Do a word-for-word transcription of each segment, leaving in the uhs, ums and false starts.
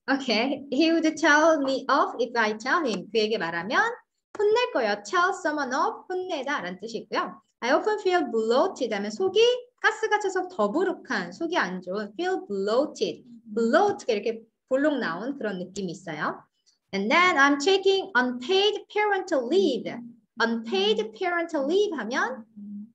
Okay. He would tell me off if I tell him. 그에게 말하면 혼낼 거예요. Tell someone off, 혼내다 라는 뜻이고요. I often feel bloated 하면 속이 가스가 차서 더부룩한, 속이 안 좋은 feel bloated. bloat가 이렇게 볼록 나온 그런 느낌이 있어요. And then I'm taking unpaid parental leave. unpaid parental leave 하면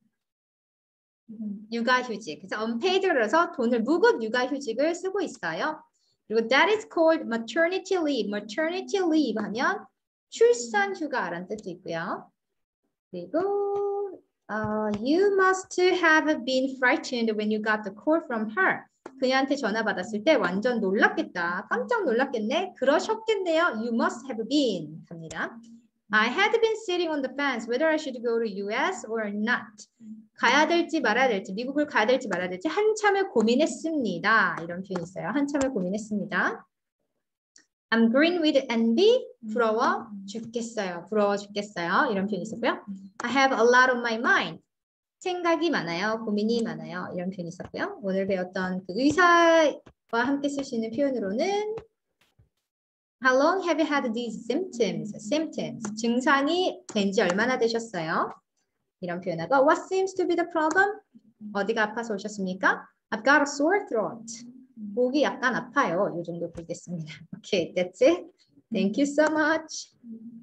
육아휴직. 그래서 unpaid라서 돈을 묵은 육아휴직을 쓰고 있어요. 그리고 that is called maternity leave. maternity leave 하면 출산휴가라는 뜻도 있고요. 그리고 uh, you must have been frightened when you got the call from her. 그녀한테 전화 받았을 때 완전 놀랐겠다. 깜짝 놀랐겠네. 그러셨겠네요. You must have been. 합니다. I had been sitting on the fence whether I should go to U S or not. 가야 될지 말아야 될지, 미국을 가야 될지 말아야 될지 한참을 고민했습니다. 이런 표현이 있어요. 한참을 고민했습니다. I'm green with envy. 부러워 죽겠어요. 부러워 죽겠어요. 이런 표현이 있었고요. I have a lot on my mind. 생각이 많아요. 고민이 많아요. 이런 표현이 있었고요. 오늘 배웠던 그 의사와 함께 쓸 수 있는 표현으로는 How long have you had these symptoms? symptoms. 증상이 된 지 얼마나 되셨어요? 이런 표현하고 What seems to be the problem? 어디가 아파서 오셨습니까? I've got a sore throat. 목이 약간 아파요. 이 정도 보겠습니다. Okay, that's it. Thank you so much.